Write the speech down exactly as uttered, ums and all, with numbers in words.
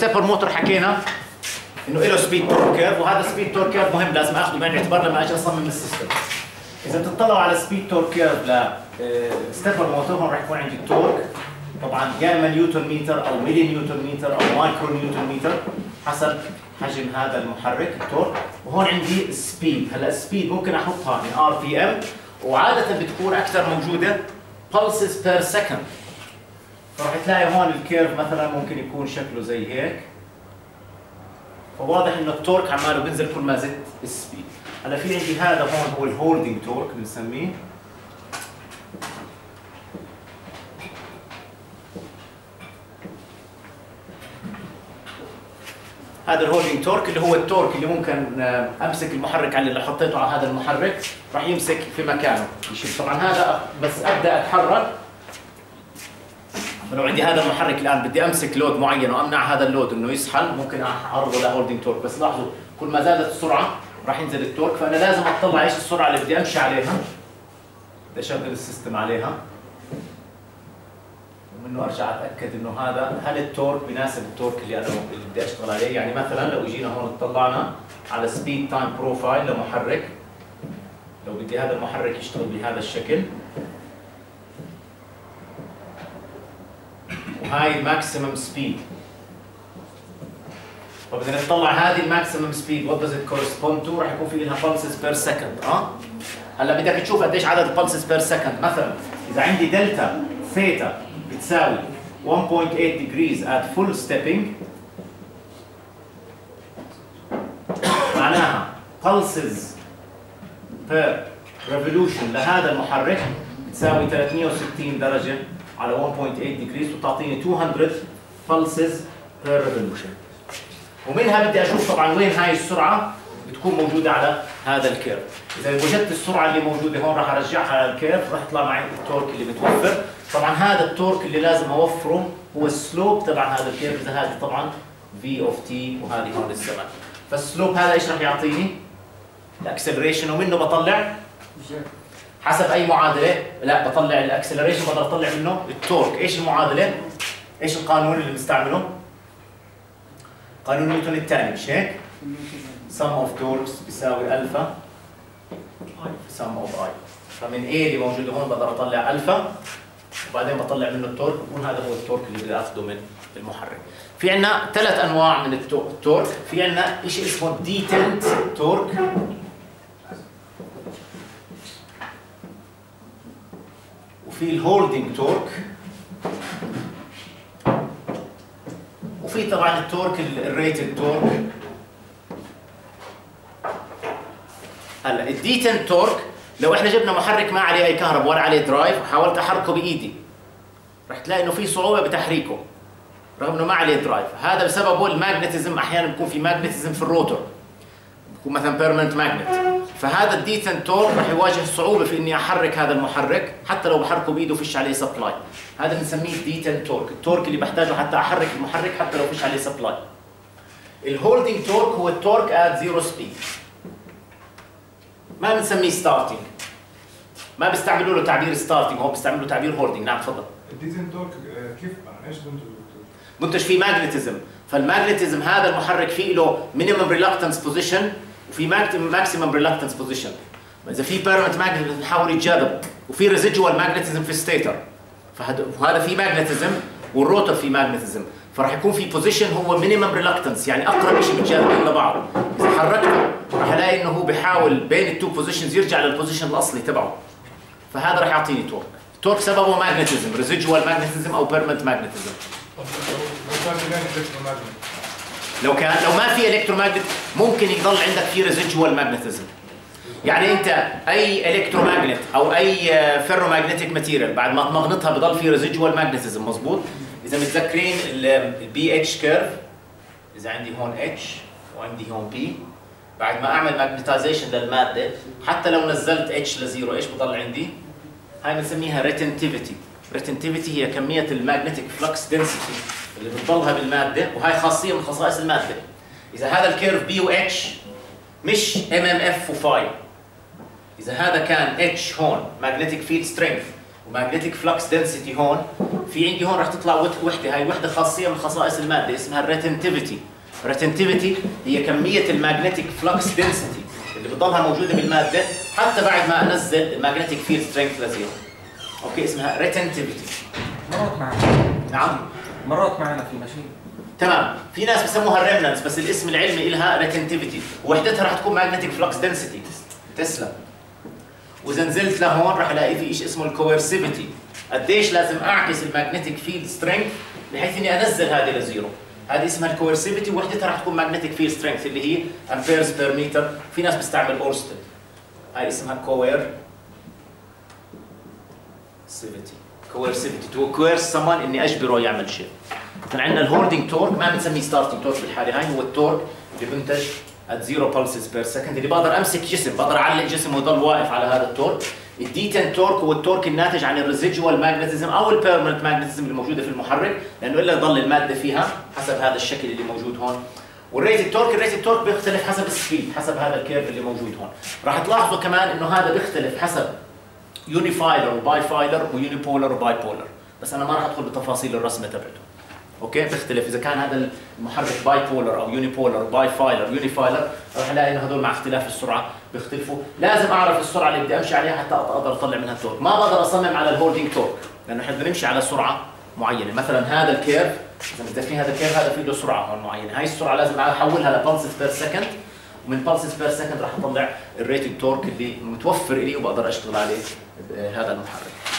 ستيبر موتور حكينا انه له سبيد تورك كيرف، وهذا سبيد تورك كيرف مهم لازم اخذه بعين الاعتبار لما اجي اصمم السيستم. اذا بتطلعوا على سبيد تورك كيرف ل ستيبر موتور هون راح يكون عندي التورك طبعا يا اما نيوتن متر او ملي نيوتن متر او مايكرو نيوتن متر حسب حجم هذا المحرك التورك، وهون عندي السبيد. هلا السبيد ممكن احطها من ار بي ام، وعاده بتكون اكثر موجوده pulses per second. فراح تلاقي هون الكيرف مثلا ممكن يكون شكله زي هيك، فواضح انه التورك عماله بينزل كل ما زدت السبيد. هلا في عندي هذا هون هو الهولدنج تورك بنسميه. هذا الهولدنج تورك اللي هو التورك اللي ممكن امسك المحرك على اللي حطيته على هذا المحرك راح يمسك في مكانه يشيل. طبعا هذا بس ابدا اتحرك، لو عندي هذا المحرك الان بدي امسك لود معين وامنع هذا اللود انه يسحل، ممكن اعرضه لهولدنج تورك. بس لاحظوا كل ما زادت السرعه راح ينزل التورك، فانا لازم اطلع ايش السرعه اللي بدي امشي عليها، بدي اشغل السيستم عليها، ومنه ارجع اتاكد انه هذا هل التورك بيناسب التورك اللي انا اللي بدي اشتغل عليه. يعني مثلا لو اجينا هون اطلعنا على سبيد تايم بروفايل لمحرك، لو بدي هذا المحرك يشتغل بهذا الشكل، وهاي الماكسيمم سبيد، فبدنا نطلع هذه الماكسيمم سبيد what does it correspond to، راح يكون في لها pulses per second. اه هلا بدك تشوف قديش عدد البلسز بير سكند. مثلا اذا عندي دلتا ثيتا بتساوي one point eight degrees at full stepping، معناها pulses per revolution لهذا المحرك بتساوي ثلاثمئة وستين درجة على one point eight degrees، وتعطيني two hundred pulses per revolution. ومنها بدي اشوف طبعا وين هاي السرعة بتكون موجودة على هذا الكيرف. إذا وجدت السرعة اللي موجودة هون راح ارجعها على الكيرف، راح يطلع معي التورك اللي متوفر. طبعا هذا التورك اللي لازم اوفره هو السلوب تبع هذا الكيرف، اذا هذه طبعا في اوف تي وهذه هون الزمن. فالسلوب هذا ايش راح يعطيني؟ الاكسلريشن، ومنه بطلع حسب اي معادله. لا بطلع الاكسلريشن، بقدر اطلع منه التورك. ايش المعادله؟ ايش القانون اللي بنستعمله؟ قانون نيوتن الثاني، مش هيك؟ sum of torques بيساوي الفا sum of I. فمن A اللي موجوده هون بقدر اطلع الفا، وبعدين بطلع منه التورك، وهون هذا هو التورك اللي بدي اخذه من المحرك. في عندنا ثلاث انواع من التورك. في عندنا شيء اسمه detent تورك، وفي الهولدنج تورك، وفي طبعا التورك الريتد تورك. هلا الديتنت تورك لو احنا جبنا محرك ما عليه اي كهرباء ولا عليه درايف وحاولت احركه بايدي، رح تلاقي انه في صعوبه بتحريكه رغم انه ما عليه درايف. هذا بسببه الماجنتيزم، احيانا بيكون في ماجنتيزم في الروتور، بيكون مثلا بيرمننت ماجنت. فهذا الديتنت تورك رح يواجه صعوبه في اني احرك هذا المحرك، حتى لو بحركه بايده وفيش عليه سبلاي. هذا بنسميه الديتنت تورك، التورك اللي بحتاجه حتى احرك المحرك حتى لو فيش عليه سبلاي. الهولدنج تورك هو التورك ات زيرو سبيد، ما بنسميه ستارتنج، ما بيستعملوا له تعبير ستارتنج، هو بيستعملوا تعبير هولدنج. نعم تفضل. الديتنت تورك كيف ايش بنتج؟ منتج فيه ماجنتيزم، فالماجنتيزم هذا المحرك فيه له مينيمم ريلكتنس بوزيشن وفي ماكسيمم ريلكتنس بوزيشن. اذا في بيرمننت ماجنت بنحاول يتجاذب، وفي ريزيدوال ماجنتيزم في الستيتر، فهذا في ماجنتيزم والروتر في ماجنتيزم، فراح يكون في بوزيشن هو مينيمم ريلكتنس، يعني اقرب شيء بيتجاذبوا لبعض. اذا حركته راح الاقي انه هو بيحاول بين التو بوزيشنز يرجع للبوزيشن الاصلي تبعه، فهذا راح يعطيني تورك. التورك سببه ماجنتيزم، ريزيدوال ماجنتيزم او بيرمننت ماجنتيزم. لو كان لو ما في الكتروماجنت ممكن يضل عندك في ريزيدوال ماجنتيزم. يعني انت اي الكتروماجنت او اي فيروماجنتيك ماتيريال بعد ما تمغنطها بضل في ريزيدوال ماجنتيزم، مضبوط؟ اذا متذكرين البي اتش كيرف، اذا عندي هون اتش وعندي هون بي، بعد ما اعمل ماجنتايزيشن للماده حتى لو نزلت اتش لزيرو ايش بضل عندي؟ هاي بنسميها ريتنتيفيتي. ريتنتيفيتي هي كميه الماجنتيك فلكس دنسيتي اللي بتضلها بالماده، وهي خاصيه من خصائص الماده. اذا هذا الكيرف بي واتش مش ام ام اف وفاي، اذا هذا كان اتش هون ماجنتيك فيلد سترينث وماجنتيك فلكس دنسيتي هون. في عندي هون راح تطلع وحده، هاي وحده خاصيه من خصائص الماده اسمها الريتنتيفيتي. الريتنتيفيتي هي كميه الماجنتيك فلكس دنسيتي اللي بتضلها موجوده بالماده حتى بعد ما انزل الماجنتيك فيلد سترينث لزيرو. اوكي اسمها ريتنتيفيتي. مرات معنا. نعم مرات معنا في ماشين. تمام. في ناس بسموها الريمنانس بس الاسم العلمي لها ريتنتيفيتي، وحدتها راح تكون ماجنتيك فلكس دنسيتي. تسلم. واذا نزلت لهون راح الاقي في شيء اسمه الكويرسيفيتي. قديش لازم اعكس الماجنتيك فيلد سترينث بحيث اني انزل هذه لزيرو. هذه اسمها الكويرسيفيتي، وحدتها راح تكون ماجنتيك فيلد سترينث اللي هي امبيرز بير متر. في ناس بتستعمل اورستد. هاي اسمها كوير سيفيتي. كويرسيفيتي تو كويرس سمان اني اجبره يعمل شيء. مثلا عندنا الهوردنج تورك ما بنسميه ستارتنج تورك بالحاله هاي، هو التورك اللي بينتج at zero pulses per second اللي بقدر امسك جسم، بقدر اعلق جسم ويضل واقف على هذا التورك. الديتنت تورك هو التورك الناتج عن الريزيدوال ماجنتيزم او البيرمننت ماجنتيزم اللي موجوده في المحرك، لانه الا يضل الماده فيها حسب هذا الشكل اللي موجود هون. والريتد تورك، الريتد تورك بيختلف حسب السبيد، حسب هذا الكيرف اللي موجود هون. راح تلاحظوا كمان انه هذا بيختلف حسب يونيفايلر وباي فايلر ويونيبولر وباي بولر، بس انا ما راح ادخل بتفاصيل الرسمه تبعته. اوكي بيختلف اذا كان هذا المحرك باي بولر او يونيبولر باي فايلر يونيفايلر، راح الاقي انه هذول مع اختلاف السرعه بيختلفوا. لازم اعرف السرعه اللي بدي امشي عليها حتى اقدر اطلع منها التورك. ما بقدر اصمم على الهولدنج تورك لانه احنا بدنا نمشي على سرعه معينه. مثلا هذا الكيرف اذا متفقين هذا الكيرف هذا فيه له سرعه هون معينه، هاي السرعه لازم احولها لبلسز بير سكند، ومن بلسز بير سكند راح اطلع الريتد تورك اللي متوفر لي وبقدر اشتغل عليه هذا المحرك.